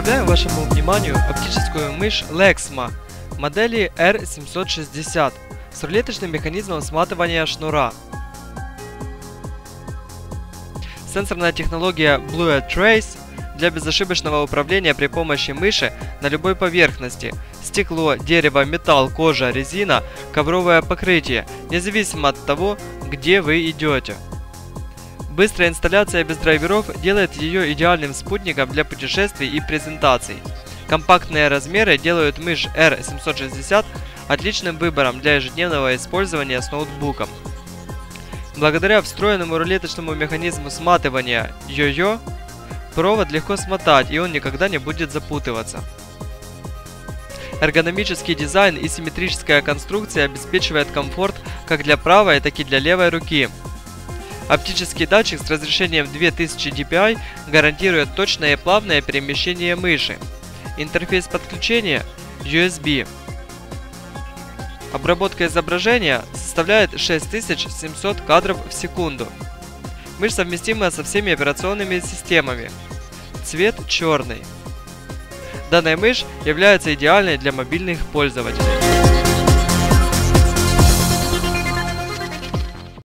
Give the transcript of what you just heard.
Представляю вашему вниманию оптическую мышь Lexma модели R760 с рулеточным механизмом сматывания шнура. Сенсорная технология Bluetooth Trace для безошибочного управления при помощи мыши на любой поверхности – стекло, дерево, металл, кожа, резина, ковровое покрытие, независимо от того, где вы идете. Быстрая инсталляция без драйверов делает ее идеальным спутником для путешествий и презентаций. Компактные размеры делают мышь R760 отличным выбором для ежедневного использования с ноутбуком. Благодаря встроенному рулеточному механизму сматывания йо-йо, провод легко смотать, и он никогда не будет запутываться. Эргономический дизайн и симметрическая конструкция обеспечивают комфорт как для правой, так и для левой руки. Оптический датчик с разрешением 2000 dpi гарантирует точное и плавное перемещение мыши. Интерфейс подключения USB. Обработка изображения составляет 6700 кадров в секунду. Мышь совместима со всеми операционными системами. Цвет черный. Данная мышь является идеальной для мобильных пользователей.